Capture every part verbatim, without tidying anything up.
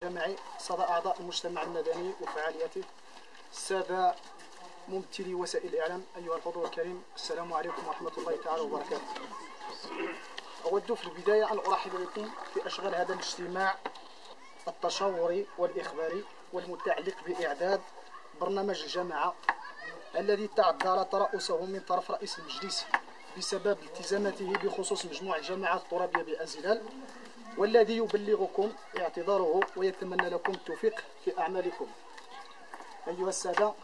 جماعي صدى أعضاء المجتمع المدني وفعالياته، السادة ممثلي وسائل الإعلام، أيها الحضور الكريم، السلام عليكم ورحمة الله تعالى وبركاته. أود في البداية أن أرحب بكم في أشغال هذا الاجتماع التشاوري والإخباري والمتعلق بإعداد برنامج الجماعة الذي تعذر ترأسه من طرف رئيس المجلس بسبب التزاماته بخصوص مجموع الجماعات الترابية بأزلال، والذي يبلغكم اعتذاره ويتمنى لكم التوفيق في أعمالكم. أيها السادة،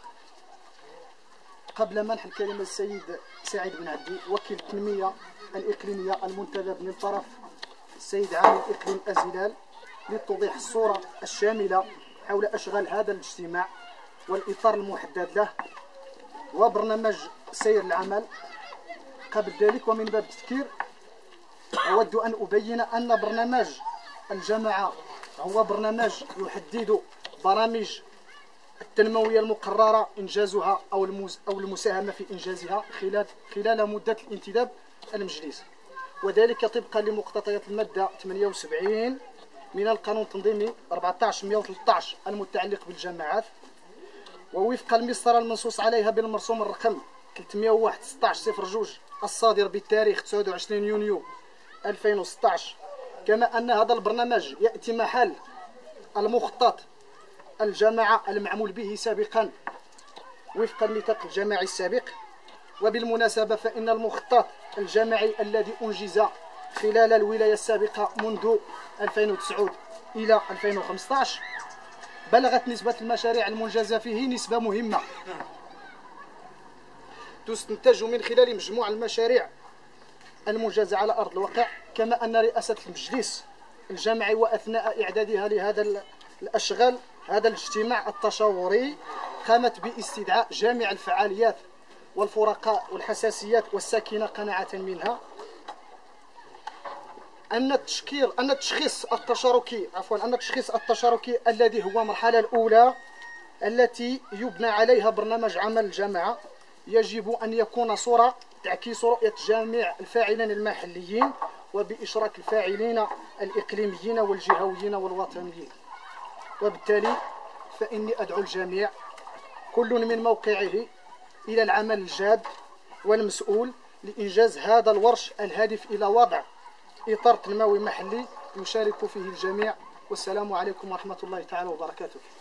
قبل منح الكلمة السيد سعيد بن عبدي وكيل التنمية الإقليمية المنتدب من طرف السيد عامل إقليم أزلال لتوضيح الصورة الشاملة حول أشغال هذا الاجتماع والإطار المحدد له وبرنامج سير العمل، قبل ذلك ومن باب التذكير أود أن أبين أن برنامج الجماعة هو برنامج يحدد برامج التنموية المقررة إنجازها أو أو المساهمة في إنجازها خلال خلال مدة الانتداب المجلس، وذلك طبقا لمقتضيات المادة ثمانية وسبعين من القانون التنظيمي أربعة عشر مئة وثلاثة عشر المتعلق بالجماعات، ووفق المسطرة المنصوص عليها بالمرسوم الرقم ثلاثمئة وواحد ستة عشر صفر اثنين الصادر بالتاريخ تسعة وعشرين يونيو ألفين وستة عشر. كما أن هذا البرنامج يأتي محل المخطط الجماعة المعمول به سابقا وفق النطاق الجماعي السابق. وبالمناسبة فإن المخطط الجماعي الذي أنجز خلال الولاية السابقة منذ ألفين وتسعة إلى ألفين وخمسة عشر بلغت نسبة المشاريع المنجزة فيه نسبة مهمة تستنتج من خلال مجموع المشاريع المنجزة على أرض الواقع. كما أن رئاسة المجلس الجماعي وأثناء إعدادها لهذا الأشغال هذا الاجتماع التشاوري قامت باستدعاء جامع الفعاليات والفرقاء والحساسيات والساكنة قناعة منها أن التشكيل أن التشخيص التشاركي عفوا أن التشخيص التشاركي الذي هو المرحلة الأولى التي يبنى عليها برنامج عمل الجماعة يجب أن يكون صورة تعكس رؤية جميع الفاعلين المحليين وبإشراك الفاعلين الإقليميين والجهويين والوطنيين. وبالتالي فإني أدعو الجميع كل من موقعه إلى العمل الجاد والمسؤول لإنجاز هذا الورش الهادف إلى وضع إطار تنموي محلي يشارك فيه الجميع. والسلام عليكم ورحمة الله تعالى وبركاته.